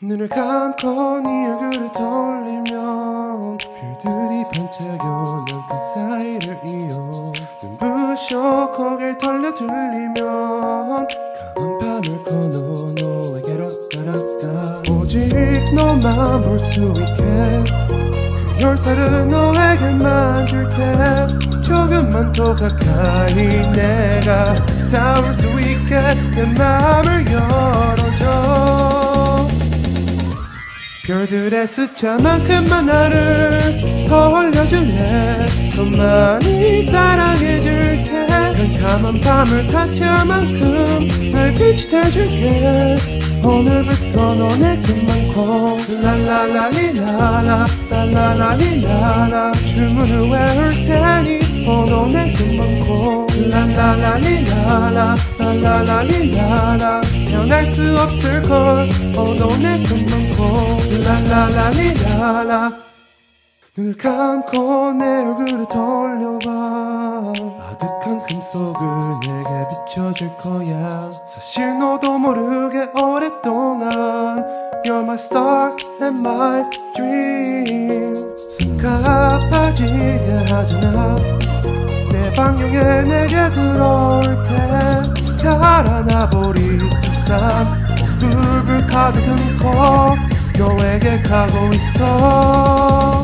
눈을 감고 네 얼굴을 떠올리면 별들이 반짝여 난 그 사이를 이어 눈부셔 고개를 돌려 들리면 까만 밤을 건너 너에게로 날아가 오직 너만 볼 수 있게 그 열쇠를 너에게만 줄게 조금만 더 가까이 내가 닿을 수 있게 내 맘을 열어줘 별들의 숫자만큼만 나를 더 올려줄래 더 많이 사랑해줄게 캄캄한 밤을 가짜만큼 날 빛이 돼줄게 오늘부터 너네뿐만고 랄랄라리라라 랄랄라리라라 주문을 외울 테니 너네뿐만고 랄랄라리라라 랄랄라리라라 변할 수 없을걸 너네뿐만고 랄랄라리라라 눈을 감고 내 얼굴을 돌려봐 아득한 금속을 내게 비춰줄 거야 사실 너도 모르게 오랫동안 You're my star and my dream 숨 가빠지게 하지마 내 방향에 내게 들어올 때 달아나 버릴 듯한 불불 가득 듬고 너에게 가고 있어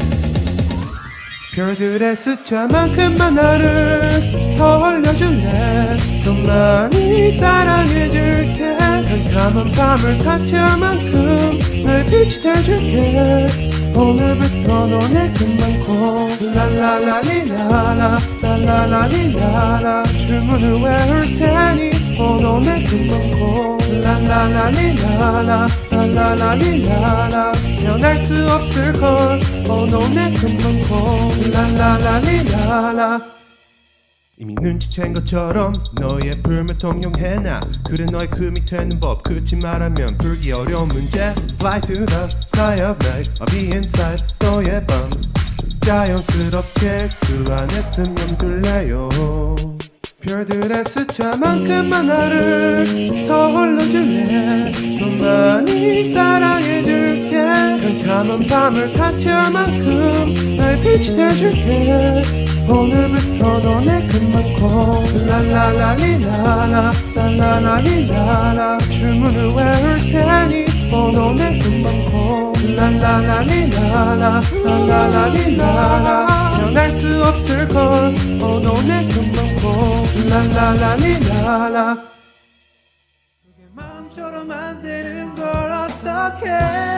별들의 숫자만큼만 나를 더 올려줄래 더 많이 사랑해줄게 캄캄한 밤을 가짜만큼 날 빛이 돼줄게 오늘부터 너네뿐만고 랄랄라리라라 랄랄라리라라 주문을 외울 테니 너네뿐만고 랄랄라리라라 랄랄라리라라 변할 수 없을걸 너네뿐만고 랄랄라리라라 이미 눈치챈 것처럼 너의 불면 통용해놔 그래 너의 금이 되는 법 그치 말하면 풀기 어려운 문제 Fly to the sky of night I'll be inside 너의 밤 자연스럽게 그 안에 스며들래요 별들의 숫자만큼만 나를 더 올려줄래 더 많이 사랑해줄게 캄캄한 밤을 가짜만큼 날 빛이 돼줄게 오늘부터 너네뿐만고 랄랄라리라라 랄랄라리라라 주문을 외울 테니 너네뿐만고 랄랄라리라라 랄랄라리라라 변할 수 없을걸 너네뿐만고 랄랄라리라라 그게 마음처럼 안 되는 걸 어떡해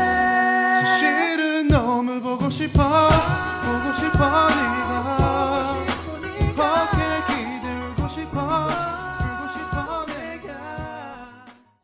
사실은 너무 보고 싶어 네가 어깨 기대고 싶어